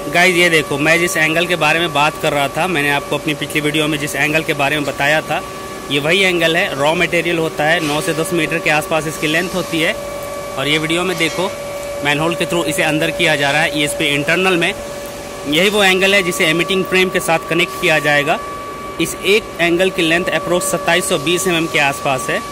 Guys ये देखो, मैं जिस एंगल के बारे में बात कर रहा था, मैंने आपको अपनी पिछली वीडियो में जिस एंगल के बारे में बताया था, ये वही एंगल है। रॉ मटेरियल होता है, 9 से 10 मीटर के आसपास इसकी लेंथ होती है। और ये वीडियो में देखो, मैनहोल के थ्रू इसे अंदर किया जा रहा है ESP इंटरनल में। यही वो एंगल है जिसे एमिटिंग फ्रेम के साथ कनेक्ट किया जाएगा। इस एक एंगल की लेंथ अप्रोक्स 2720 mm के आसपास है।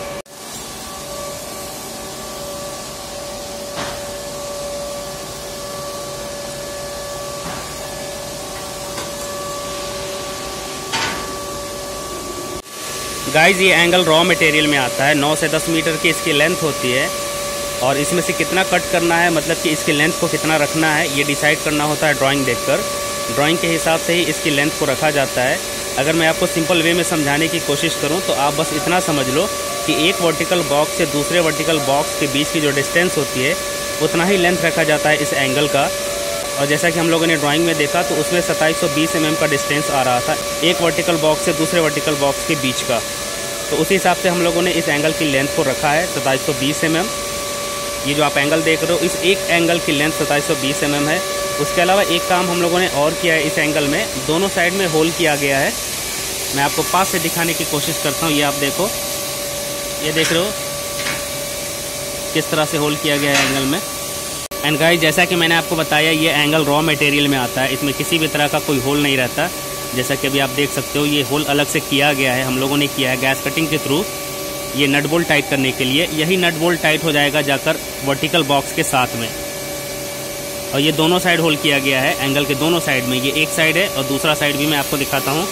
गाइज ये एंगल रॉ मटेरियल में आता है। 9 से 10 मीटर की इसकी लेंथ होती है और इसमें से कितना कट करना है, मतलब कि इसकी लेंथ को कितना रखना है, ये डिसाइड करना होता है ड्राइंग देखकर। ड्राइंग के हिसाब से ही इसकी लेंथ को रखा जाता है। अगर मैं आपको सिंपल वे में समझाने की कोशिश करूं तो आप बस इतना समझ लो कि एक वर्टिकल बॉक्स से दूसरे वर्टिकल बॉक्स के बीच की जो डिस्टेंस होती है उतना ही लेंथ रखा जाता है इस एंगल का। और जैसा कि हम लोगों ने ड्राइंग में देखा तो उसमें 2720 mm का डिस्टेंस आ रहा था एक वर्टिकल बॉक्स से दूसरे वर्टिकल बॉक्स के बीच का। तो उसी हिसाब से हम लोगों ने इस एंगल की लेंथ को रखा है 2720 mm। ये जो आप एंगल देख रहे हो, इस एक एंगल की लेंथ 2720 mm है। उसके अलावा एक काम हम लोगों ने और किया है, इस एंगल में दोनों साइड में होल किया गया है। मैं आपको पास से दिखाने की कोशिश करता हूँ। ये आप देखो, ये देख रहे हो किस तरह से होल किया गया है एंगल में। एंड गाइस, जैसा कि मैंने आपको बताया, ये एंगल रॉ मटेरियल में आता है। इसमें किसी भी तरह का कोई होल नहीं रहता। जैसा कि अभी आप देख सकते हो, ये होल अलग से किया गया है, हम लोगों ने किया है गैस कटिंग के थ्रू, ये नट बोल्ट टाइट करने के लिए। यही नट बोल्ट टाइट हो जाएगा जाकर वर्टिकल बॉक्स के साथ में। और ये दोनों साइड होल किया गया है एंगल के दोनों साइड में। ये एक साइड है और दूसरा साइड भी मैं आपको दिखाता हूँ।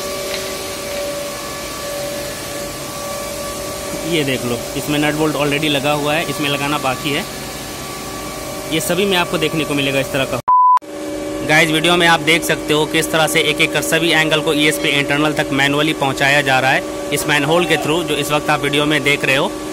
ये देख लो, इसमें नट बोल्ट ऑलरेडी लगा हुआ है, इसमें लगाना बाकी है। ये सभी में आपको देखने को मिलेगा इस तरह का। गाइस, वीडियो में आप देख सकते हो किस तरह से एक एक कर सभी एंगल को ESP इंटरनल तक मैनुअली पहुंचाया जा रहा है इस मैनहोल के थ्रू, जो इस वक्त आप वीडियो में देख रहे हो।